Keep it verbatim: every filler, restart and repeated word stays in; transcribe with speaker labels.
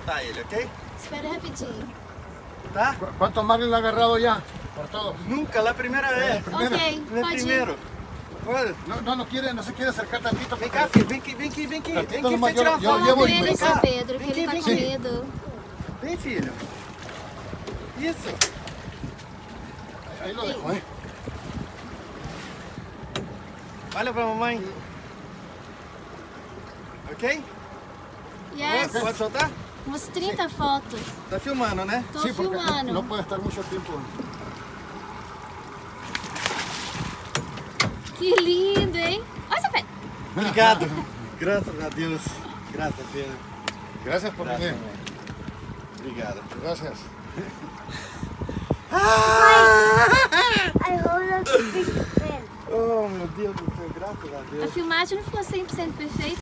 Speaker 1: soltar ele, ok?
Speaker 2: Espera rapidinho.
Speaker 1: Tá?
Speaker 3: ¿Cuántos marlin le ha agarrado ya? Por todos.
Speaker 1: Nunca, la primera vez.
Speaker 3: Primero.
Speaker 2: Ok,
Speaker 1: No
Speaker 2: pode ir.
Speaker 1: primero. Pode.
Speaker 3: No, no, no quiere, no se quiere acercar tantito.
Speaker 1: Vem
Speaker 3: porque-
Speaker 1: cá, filho. Vem aqui, vem aqui, vem aqui. Vem
Speaker 3: Tantito
Speaker 1: aqui pra
Speaker 3: nomás,
Speaker 1: você tirar
Speaker 3: eu-
Speaker 1: uma
Speaker 3: eu-
Speaker 1: foto.
Speaker 3: eu vou
Speaker 2: Com
Speaker 3: ir,
Speaker 2: ele,
Speaker 1: Vem
Speaker 2: seu
Speaker 1: cá.
Speaker 2: Pedro, que
Speaker 1: Vem
Speaker 2: ele
Speaker 1: aqui,
Speaker 2: tá
Speaker 1: vem
Speaker 2: com
Speaker 1: aqui.
Speaker 2: medo.
Speaker 1: Vem, filho. Isso.
Speaker 3: Ahí lo dejo, ¿eh?
Speaker 1: Olha pra mamãe. Ok?
Speaker 2: Yes.
Speaker 1: Pode soltar?
Speaker 2: Umas trinta fotos.
Speaker 1: Tá filmando, né?
Speaker 2: Tô
Speaker 3: Sí, porque no,
Speaker 2: filmando.
Speaker 3: no puede estar mucho tiempo.
Speaker 2: Que lindo, hein? Olha seu pé.
Speaker 1: Obrigado. Graças a Deus. Graças a Deus.
Speaker 3: Gracias por
Speaker 1: Graças,
Speaker 3: venir.
Speaker 1: mãe. Obrigado.
Speaker 3: Gracias.
Speaker 4: I hold up the fish fin.
Speaker 1: Oh, meu Deus do céu. Graças a Deus.
Speaker 2: A filmagem não ficou cem por cento perfeita.